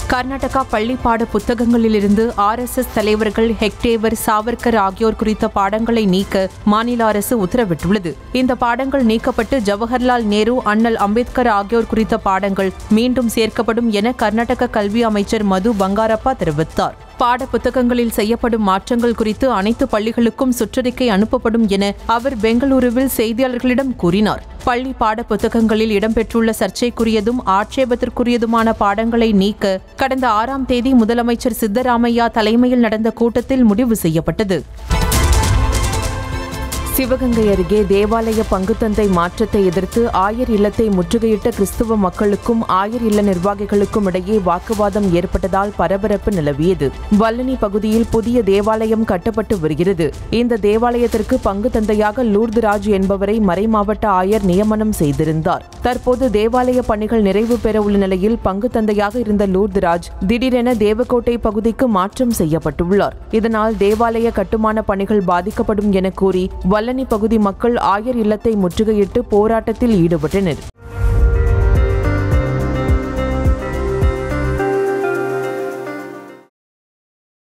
கர்நாடகா பள்ளி பாட புத்தகங்களிலிருந்து RSS தலைவர்கள் ஹெக்டேவர், சாவர்கர் ஆகியோர் குறித்த பாடங்களை நீக்க மாநில அரசு உத்தரவிட்டுள்ளது. இந்த பாடங்கள் நீக்கப்பட்டு ஜவஹர்லால் நேரு, அண்ணல் அம்பேத்கர் ஆகியோர் குறித்த பாடங்கள் மீண்டும் சேர்க்கப்படும் என கர்நாடக கல்வி அமைச்சர் மது பங்காரப்பா தெரிவித்தார். பாட புத்தகங்களில் செய்யப்படும் மாற்றங்கள் குறித்து அனைத்து பள்ளிகளுக்கும் சுற்றறிக்கை அனுப்பப்படும் என அவர் பெங்களூருவில் செய்தியாளர்களிடம் கூறினார். பள்ளி பாட புத்தகங்களில் இடம்பெற்றுள்ள சர்ச்சைக்குரியதும் ஆட்சேபத்திற்குரியதுமான பாடங்களை நீக்க கடந்த 6ஆம் தேதி முதலமைச்சர் சித்தராமையா தலைமையில் நடந்த கூட்டத்தில் முடிவு செய்யப்பட்டது. சிவகங்கை அருகே தேவாலய பங்குத்தந்தை மாற்றத்தை எதிர்த்து ஆயர் இல்லத்தை முற்றுகையிட்ட கிறிஸ்துவ மக்களுக்கும் ஆயர் இல்ல நிர்வாகிகளுக்கும் இடையே வாக்குவாதம் ஏற்பட்டதால் பரபரப்பு நிலவியது. வல்லனி பகுதியில் புதிய தேவாலயம் கட்டப்பட்டு வருகிறது. இந்த தேவாலயத்திற்கு பங்குத்தந்தையாக லூர்துராஜ் என்பவரை மறைமாவட்ட ஆயர் நியமனம் செய்திருந்தார். தற்போது தேவாலய பணிகள் நிறைவு பெற உள்ள நிலையில் பங்குத்தந்தையாக இருந்த லூர்துராஜ் திடீரென தேவக்கோட்டை பகுதிக்கு மாற்றம் செய்யப்பட்டுள்ளார். இதனால் தேவாலய கட்டுமான பணிகள் பாதிக்கப்படும் என கூறி வல்லனி பகுதி மக்கள் ஆயர் இல்லத்தை முற்றுகையிட்டு போராட்டத்தில் ஈடுபட்டனர்.